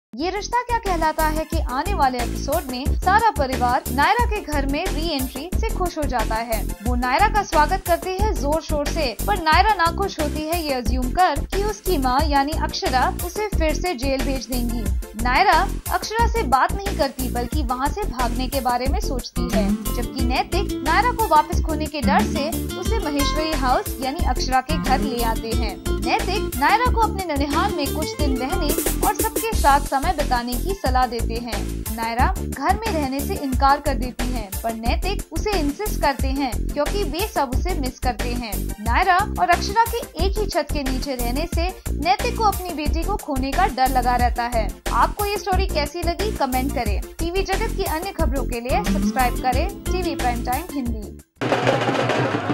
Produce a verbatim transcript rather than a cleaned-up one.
ये रिश्ता क्या कहलाता है कि आने वाले एपिसोड में सारा परिवार नायरा के घर में री एंट्री से खुश हो जाता है। वो नायरा का स्वागत करती है जोर शोर से, पर नायरा नाखुश होती है ये अज्यूम कर कि उसकी माँ यानी अक्षरा उसे फिर से जेल भेज देंगी। नायरा अक्षरा से बात नहीं करती बल्कि वहाँ से भागने के बारे में सोचती है, जबकि नैतिक नायरा को वापस खोने के डर से उसे महेश्वरी हाउस यानी अक्षरा के घर ले आते हैं। नैतिक नायरा को अपने ननिहाल में कुछ दिन रहने और सबके साथ समय बिताने की सलाह देते हैं। नायरा घर में रहने से इनकार कर देती है, पर नैतिक उसे इंसिस्ट करते हैं क्योंकि वे सब उसे मिस करते हैं। नायरा और अक्षरा के एक ही छत के नीचे रहने से नैतिक को अपनी बेटी को खोने का डर लगा रहता है। आपको ये स्टोरी कैसी लगी कमेंट करें। टीवी जगत की अन्य खबरों के लिए सब्सक्राइब करें टीवी प्राइम टाइम हिंदी।